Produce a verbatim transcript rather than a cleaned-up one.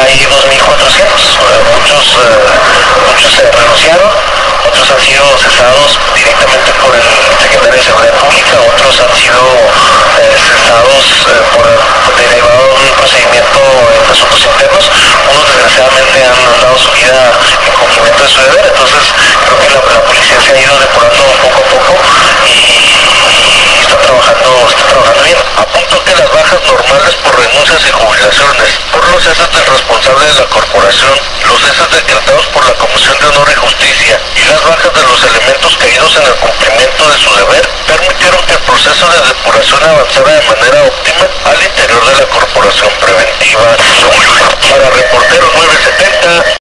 hay dos mil cuatrocientos, muchos, eh, muchos se renunciaron, otros han sido cesados directamente por el secretario de Seguridad Pública, otros han sido eh, cesados eh, por derivado de un procedimiento en asuntos internos, unos desgraciadamente han dado su vida en cumplimiento de su deber. Entonces creo que la, la policía se ha ido depurando poco a poco y, y está trabajando, está trabajando bien. Apunto que las bajas normales por renuncias y jubilaciones, por los ceses del responsable de la corporación, los ceses decretados por la Comisión de Honor y Justicia y las bajas de los elementos caídos en el cumplimiento de su deber permitieron que el proceso de depuración avanzara de manera óptima al interior de la corporación preventiva. Para Reportero nueve setenta.